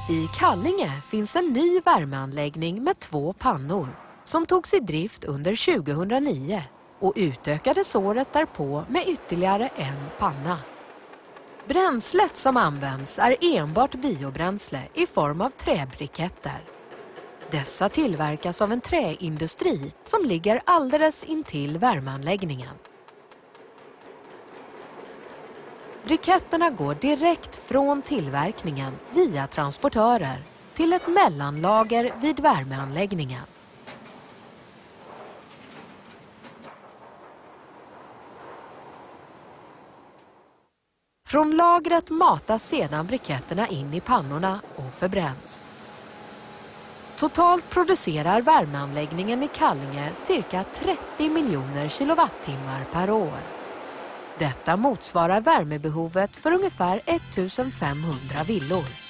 I Kallinge finns en ny värmeanläggning med 2 pannor som togs i drift under 2009 och utökades året därpå med ytterligare en panna. Bränslet som används är enbart biobränsle i form av träbriketter. Dessa tillverkas av en träindustri som ligger alldeles intill värmeanläggningen. Briketterna går direkt från tillverkningen via transportörer till ett mellanlager vid värmeanläggningen. Från lagret matas sedan briketterna in i pannorna och förbränns. Totalt producerar värmeanläggningen i Kallinge cirka 30 miljoner kilowattimmar per år. Detta motsvarar värmebehovet för ungefär 1500 villor.